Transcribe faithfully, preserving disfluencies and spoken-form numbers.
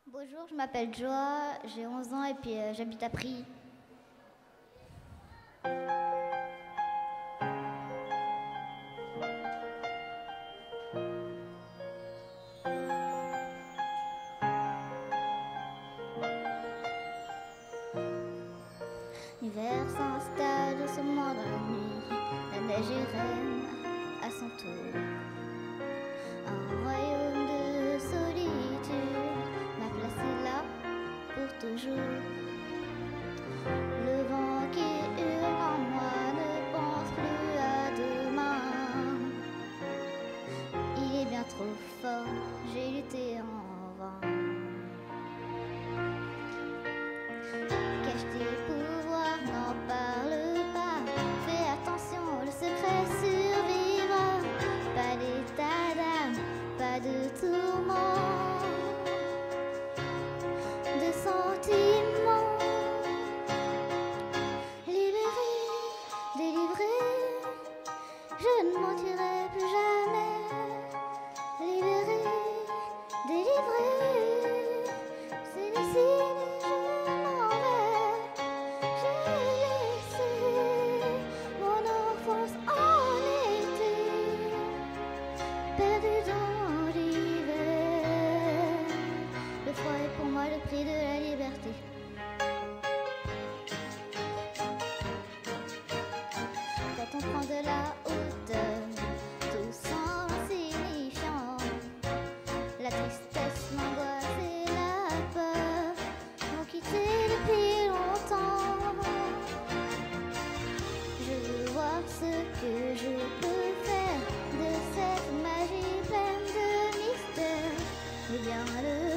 Bonjour, je m'appelle Joa, j'ai onze ans et puis euh, j'habite à Prie. L'hiver s'installe doucement dans la nuit, la neige est reine à son tour. Un royaume de solitude m'a placé là pour toujours. Le vent qui hurle en moi ne pense plus à demain. Il est bien trop fort, j'ai lutté en vain. Cache tes pouvoirs, n'en parle pas. Fais attention, le secret survivra. Pas d'état d'âme, pas de tourment, de sentiments. Libéré, délivré, je ne mentirai plus jamais. Libéré, délivré, c'est décidé, je m'en vais. J'ai laissé mon enfance en été, perdu dans l'hiver. Le froid est pour moi le prix de la liberté. Quand on prend de la hauteur, tout semble insignifiant. La tristesse, l'angoisse et la peur m'ont quitté depuis longtemps. Je veux voir ce que je peux faire de cette magie pleine de mystère. Eh bien, le